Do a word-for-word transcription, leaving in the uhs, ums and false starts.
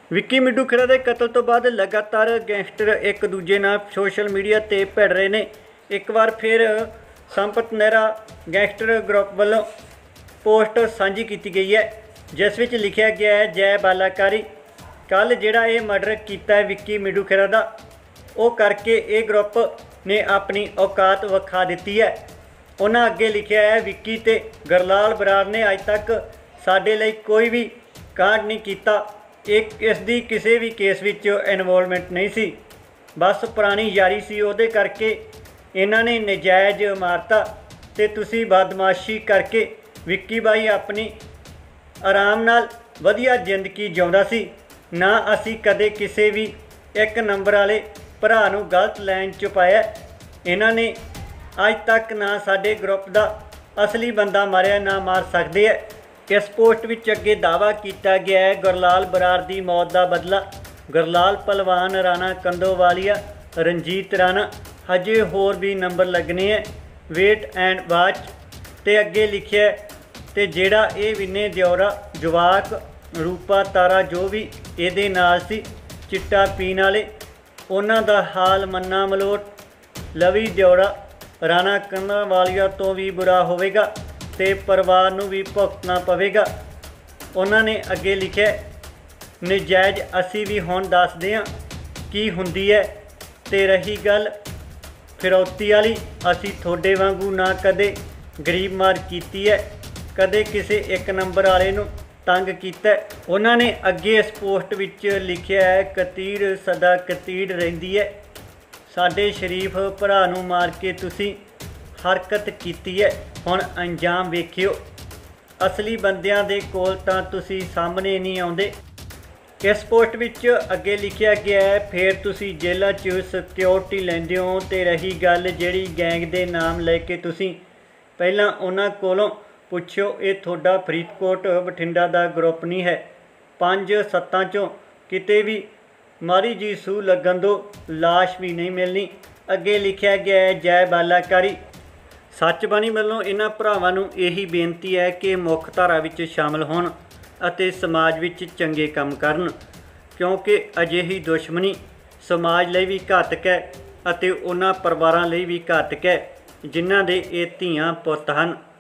ਵਿੱਕੀ ਮਿੱਡੂ ਖੇੜਾ ਦੇ ਕਤਲ ਤੋਂ ਬਾਅਦ लगातार गैंगस्टर एक दूजे नाल सोशल मीडिया ते भिड़ रहे ने। एक बार फिर संपत नेहरा गैंगस्टर ग्रुप वालों पोस्ट साझी की गई है जिस विच लिखा गया है जय बालाकारी। कल जिहड़ा ये मर्डर किया विक्की मिड्डू खेड़ा दा वो करके ये ग्रुप ने अपनी औकात विखा दी है। उन्हें अगे लिखा है विक्की ते गरलाल बराड़ ने अज तक साडे लई कोई भी कांड नहीं किया। एक इसकी किसी भी केस विच इनवॉल्वमेंट नहीं सी, बस पुरानी यारी सी उहदे करके इन्हां ने नजायज़ मारता ते तुसी बदमाशी करके विक्की बाई अपनी आराम नाल वधिया जिंदगी जिउंदा सी। ना असी कदे किसी भी एक नंबर वाले भरा नूं गलत लाइन च पाया। इन्हां ने अज तक ना साडे ग्रुप दा असली बंदा मारिया ना मार सकदे है। इस पोस्ट विच अगे दावा किया गया है गुरलाल बराड़ की मौत का बदला गुरलाल पहलवान राणा कंदोवालिया रंजीत राणा हजे होर भी नंबर लगने हैं, वेट एंड वाच। ते अगे लिखे ते जेड़ा ये विने दियोरा जवाक रूपा तारा जो भी ये नाल सी चिट्टा पीण वाले उन्हां दा हाल मन्ना मलोट लवी दियोरा राणा कंदोवालिया तो भी बुरा होवेगा ते परिवार नूं भी भुगतना पवेगा। उन्होंने अगे लिखा नजायज़ असी भी हुण दसदे हां की हुंदी है। ते रही गल फिरौती वाली, असी थोड़े वांगू ना कदे गरीब मार कीती है, कदे किसी एक नंबर वाले नूं तंग कीता। उन्होंने अगे इस पोस्ट विच लिखा है कतीर सदा कतीड़ रहिंदी है, साडे शरीफ भरा नूं मार के तुसी हरकत कीती है, हुण अंजाम वेखियो। असली बंदियां दे कोल तां तुसी सामने नहीं आउंदे। इस पोस्ट विच अगे लिखा गया है फिर तुसी जेलां च सिक्योरिटी लैंदे हो। ते रही गल जिहड़ी गैंग दे नाम लैके तुसी पहलां उन्हां कोलों पुछियो, ये तुहाडा फरीदकोट बठिंडा दा ग्रुप नहीं है। पंज सत्तां चों किते भी मारी जी सूह लगन दो लाश भी नहीं मिलनी। अगे लिखा गया है जय बालाकारी। सच बाणी वालों इन्हां भरावां नूं यही बेनती है कि मुख धारा विच शामिल होण अते समाज विच चंगे काम करन, क्योंकि अजिही दुश्मनी समाज लई भी घातक है अते उन्हां परिवारां लई भी घातक है जिन्हां दे ये धीआं पुत्त हन।